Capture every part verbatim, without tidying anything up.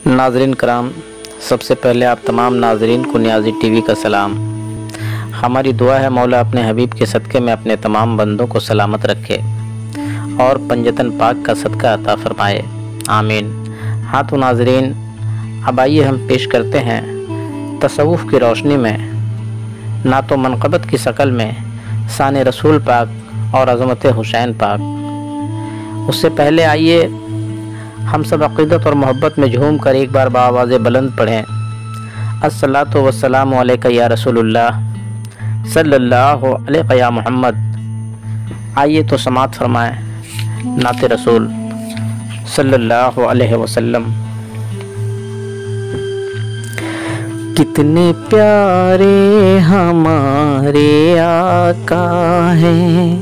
नाज़रीन کرام، سب سے پہلے آپ تمام ناظرین کو نیازی ٹی وی کا سلام۔ ہماری دعا ہے مولا اپنے حبیب کے صدقے میں اپنے تمام بندوں کو سلامت رکھے اور پنجتن پاک کا صدقہ عطا فرمائے، آمین۔ ہاں تو ناظرین، اب آئیے ہم پیش کرتے ہیں تصوف کی روشنی میں نعت و منقبت کی شکل میں شان رسول پاک اور عظمت حسین پاک۔ اس سے پہلے آئیے ہم سب عقیدت اور محبت میں جھوم کر ایک بار بآواز بلند پڑھیں، الصلاۃ والسلام علیک یا رسول اللہ، صلی اللہ علیہ یا محمد۔ آئیے تو سماعت فرمائیں نعت رسول صلی اللہ علیہ وسلم۔ کتنے پیارے ہمارے آقا ہیں،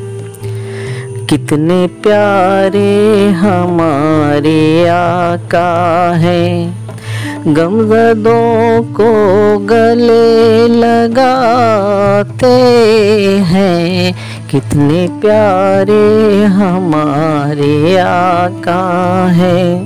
کتنے پیارے ہمارے آقا ہیں، غمزدوں کو گلے لگاتے ہیں، کتنے پیارے ہمارے آقا ہیں،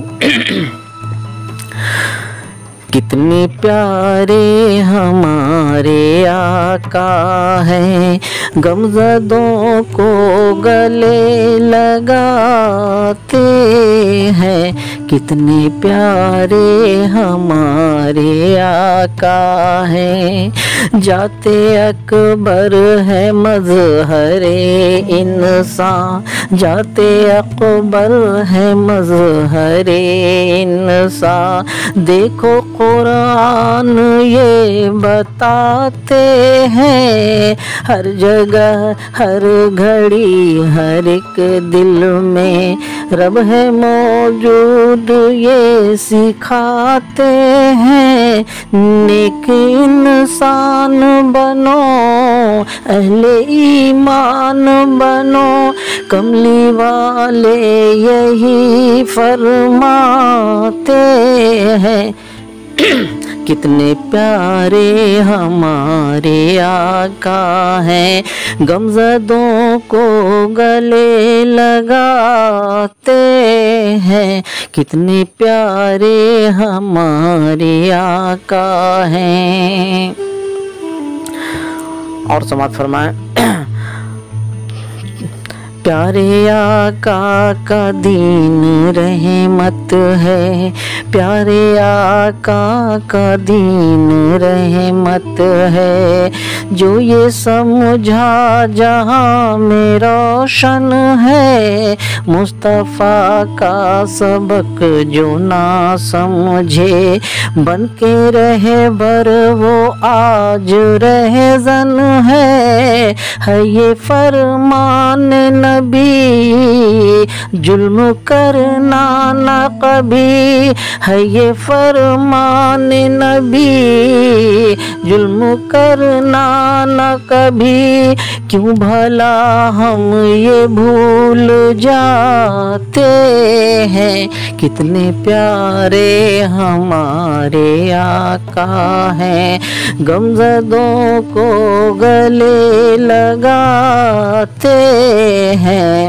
کتنے پیارے ہمارے آقا ہیں، غمزدوں کو گلے لگاتے ہیں، کتنے پیارے ہمارے آقا ہیں، جاتے اکبر ہے مظہر انسان، جاتے اکبر ہے مظہر انسان، دیکھو قرآن یہ بتاتے ہیں، ہر جگہ ہر گھڑی ہر ایک دل میں رب ہے موجود یہ سکھاتے ہیں، نیک انسان بنو اہل ایمان بنو، کملی والے یہی فرماتے ہیں، کتنے پیارے ہمارے آقا ہیں، غمزدوں کو گلے لگاتے ہیں، کتنے پیارے ہمارے آقا ہیں۔ اور سماعت فرمائیں، پیارے آقا کا دین رحمت ہے، پیارے آقا کا دین رحمت ہے، جو یہ سمجھا جہاں میں روشن ہے، مصطفیٰ کا سبق جو نہ سمجھے، بن کے رہے بر وہ آج رہزن ہے، ہے یہ فرمان نبی ظلم کرنا نہ کبھی، ہے یہ فرمان نبی ظلم کرنا نہ کبھی، کیوں بھلا ہم یہ بھول جاتے ہیں، کتنے پیارے ہمارے آقا ہیں، غمزدوں کو گلے لگاتے ہیں،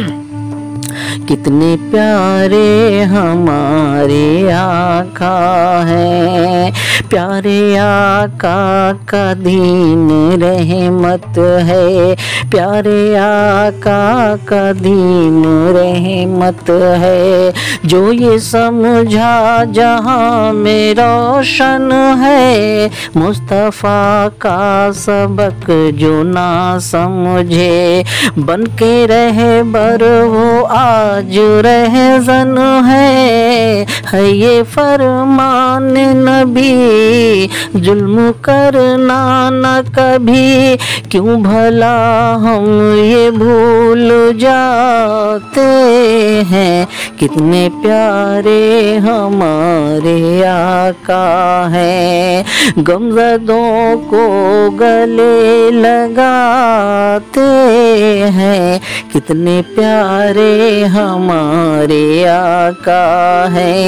کتنے پیارے ہمارے آقا ہیں، پیارے آقا کا دین رحمت ہے، پیارے آقا کا دین رحمت ہے، جو یہ سمجھا جہاں میں روشن ہے، مصطفیٰ کا سبق جو نہ سمجھے، بن کے رہے بر وہ آج رہزن ہے، ہے یہ فرمان نبی ظلم کرنا نہ کبھی، کیوں بھلا ہم یہ بھول جاتے ہیں، کتنے پیارے ہمارے آقا ہیں، غمزدوں کو گلے لگاتے ہیں، کتنے پیارے ہمارے آقا ہیں،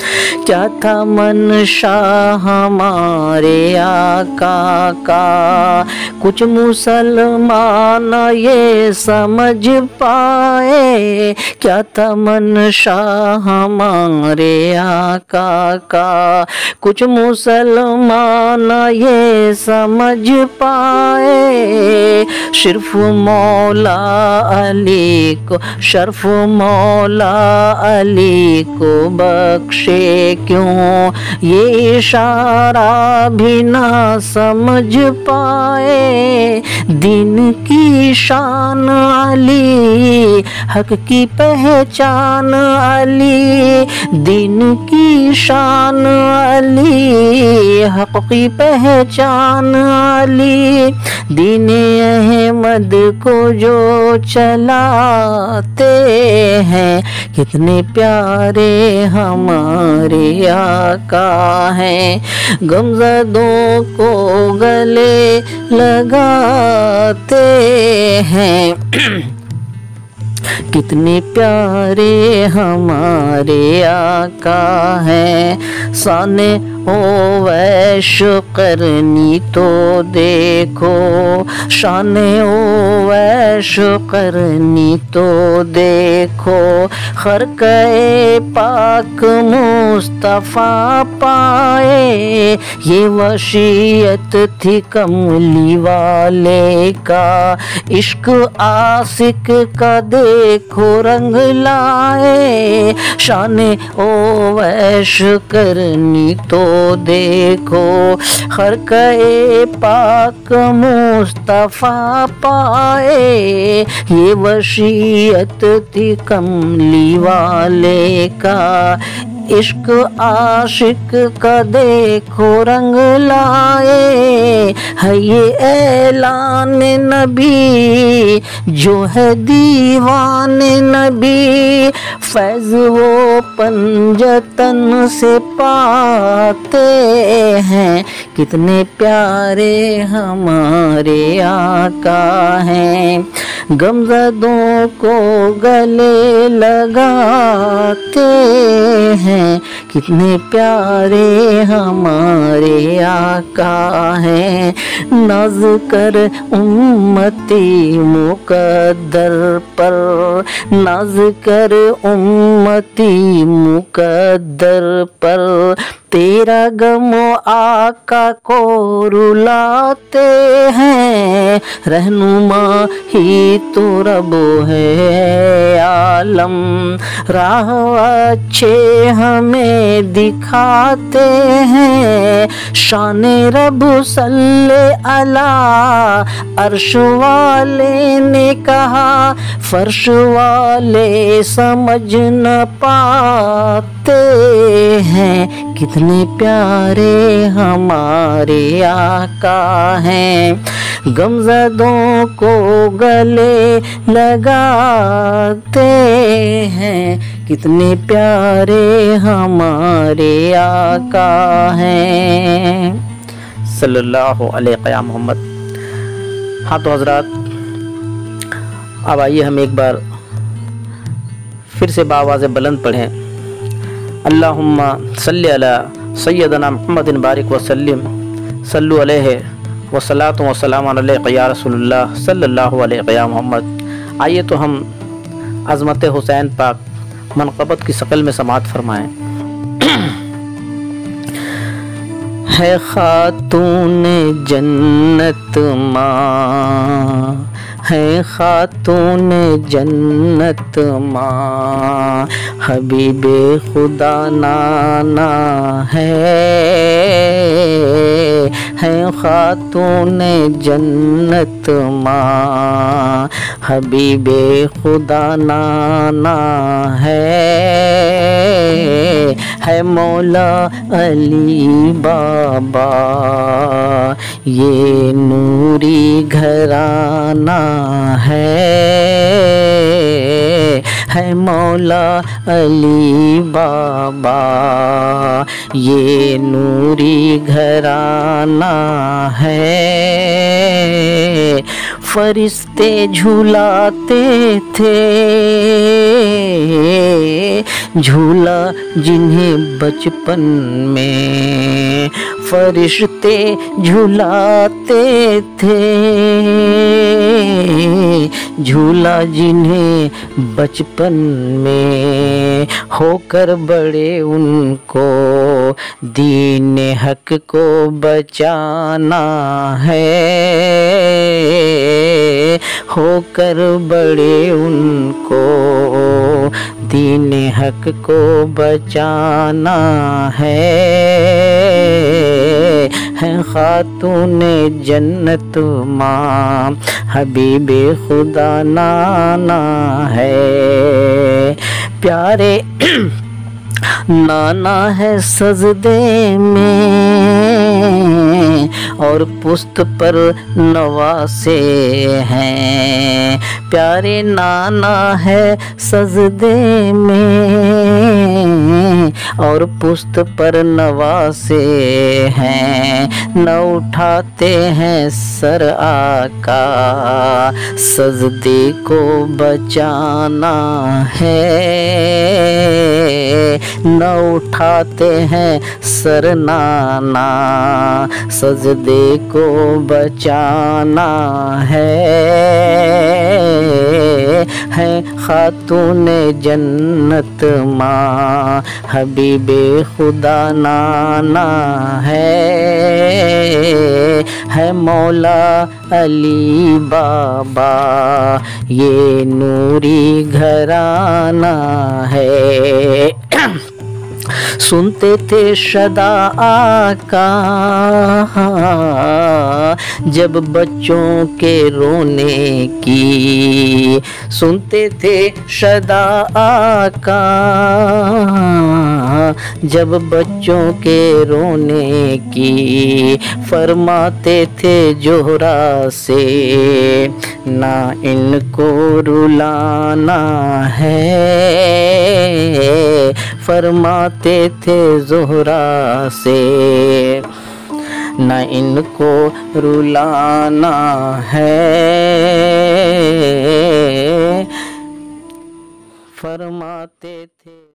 کیا تھا منشا ہمارے آقا کا، کچھ مسلمان یہ سمجھ پائے، کیا تھا منشا ہمارے آقا کا، کچھ مسلمان یہ سمجھ پائے، صرف مولا علی کو، شرف مولا علی کو بخشے کیوں، یہ اشارہ بھی نہ سمجھ پائے، دین کی شان علی، حق کی پہچان علی، دین کی شان علی، حق کی پہچان علی، دین احمد کو جو چلاتے ہیں، کتنے پیارے ہمارے آقا ہیں، غمزدوں کو گلے لگاتے ہیں، کتنے پیارے ہمارے آقا ہیں، سانے اویش قرنی تو دیکھو، شان اویش قرنی تو دیکھو، خرقہ پاک مصطفیٰ پائے، یہ وصیت تھی کملی والے کا، عشق عاشق کا دیکھو رنگ لائے، شان اویش کرنی تو دیکھو، خرقہ پاک مصطفیٰ پائے، یہ وصیت تھی کملی والے کا، عشق عاشق کا دیکھو رنگ لائے، ہے یہ اعلان نبی جو ہے دیوان نبی، فیض وہ پنجتن سے پاتے ہیں، کتنے پیارے ہمارے آقا ہیں، غمزدوں کو گلے لگاتے ہیں، کتنے پیارے ہمارے آقا ہیں، ناز کر امتی مقدر پر، ناز کر امتی مقدر پر، تیرا غم آقا کو رلاتے ہیں، رہنما ہی تو رب ہے عالم، راہ اچھے ہمیں دکھاتے ہیں، شان رب صلی علی، عرش والے نے کہا، فرش والے سمجھ نہ پاتے ہیں، کتنے پیارے ہمارے آقا ہیں، غمزدوں کو گلے لگاتے ہیں، کتنے پیارے ہمارے آقا ہیں، صلی اللہ علیہ یا محمد۔ ہاں تو حضرات، اب آئیے ہم ایک بار پھر سے بآواز بلند پڑھیں، اللہم صلی علی سیدنا محمد بارک وسلم، صلو علیہ وصلاۃ وسلام علیہ یا رسول اللہ صلی اللہ علیہ یا محمد۔ آئیے تو ہم عظمت حسین پاک منقبت کی شکل میں سماعت فرمائیں۔ ہے خاتون جنت ماں، ہے خاتون جنت ماں، حبیب خدا نانا ہے، ہے خاتون جنت ماں، حبیب خدا نانا ہے، ہے مولا علی بابا یہ نوری گھرانہ ہے، ہے مولا علی بابا یہ نوری گھرانہ ہے، फरिश्ते झूलाते थे, झूला जिन्हें बचपन में फरिश्ते झूलाते थे, झूला जिन्हें बचपन में होकर बड़े उनको दीन हक को बचाना है, होकर बड़े उनको दीन हक को बचाना है, है खातून जन्नत माँ हबीबे खुदा नाना है, प्यारे नाना है सजदे में और पुस्त पर नवासे हैं, प्यारे नाना है सजदे में और पुस्त पर नवासे हैं, न उठाते हैं सर आका सजदे को बचाना है, न उठाते हैं सर नाना सजदे को बचाना है, है खातून जन्नत माँ हबीबे खुदा नाना है, है मौला अली बाबा ये नूरी घराना है, सुनते थे सदा आका जब बच्चों के रोने की, सुनते थे सदा आका जब बच्चों के रोने की, फरमाते थे जोहरा से ना इनको रुलाना है, फरमाते थे जोहरा से न इनको रुलाना है, फरमाते थे।